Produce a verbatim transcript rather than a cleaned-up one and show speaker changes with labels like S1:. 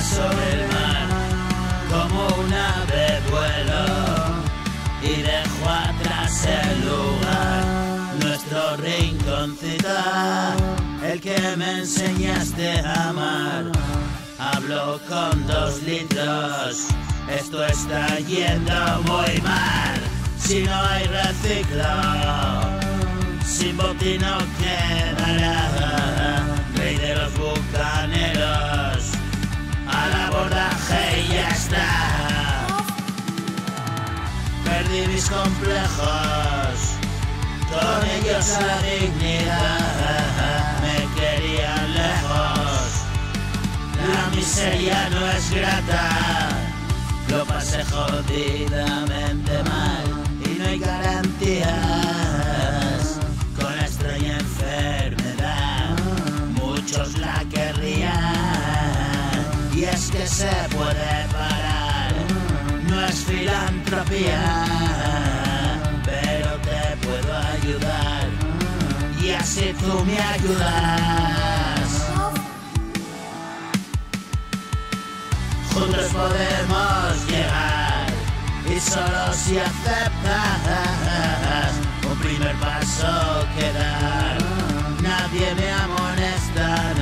S1: sobre el mar, como un ave vuelo y dejo atrás el lugar. Nuestro rinconcito, el que me enseñaste a amar. Hablo con dos litros, esto está yendo muy mal. Si no hay reciclo, sin botín no quedará. Rey de los bucaneros, al abordaje y ya está. Perdí mis complejos, con ellos la dignidad. Me querían lejos, la miseria no es grata. Lo pasé jodidamente mal y no hay garantías con la extraña enfermedad. Muchos la querrían y es que se puede parar. No es filantropía, pero te puedo ayudar y así tú me ayudas. Juntos podemos llegar y solo si aceptas un primer paso que dar. Nadie me amonestará.